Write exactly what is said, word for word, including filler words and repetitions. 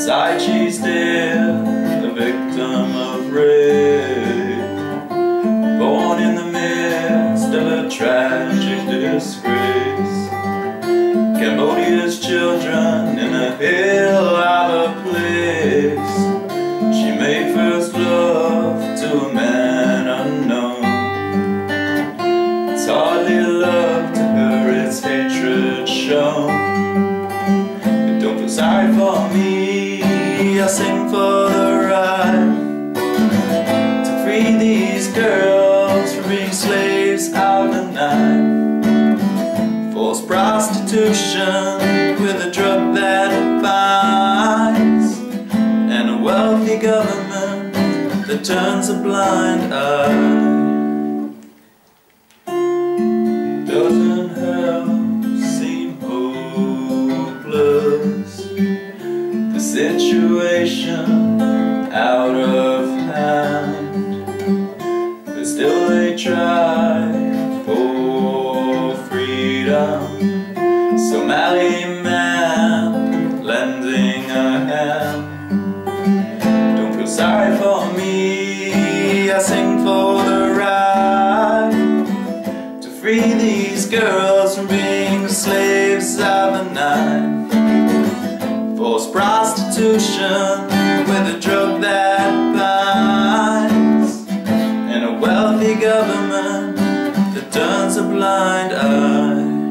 Inside she's dead, the victim of rape, born in the midst of a tragic disgrace. Cambodia's children in a hell of a place. She made first love to a man unknown. It's hardly love to her, it's hatred shown. But don't feel sorry for me, I sing for the right to free these girls from being slaves of the night. Forced prostitution with a drug that binds, and a wealthy government that turns a blind eye. Doesn't hell seem hopeless? The situation out of hand, but still they try for freedom. Somaly Mam lending a hand. Don't feel sorry for me, I sing for the right to free these girls from being slaves of the night. Forced prostitution with a drug that binds, and a wealthy government that turns a blind eye.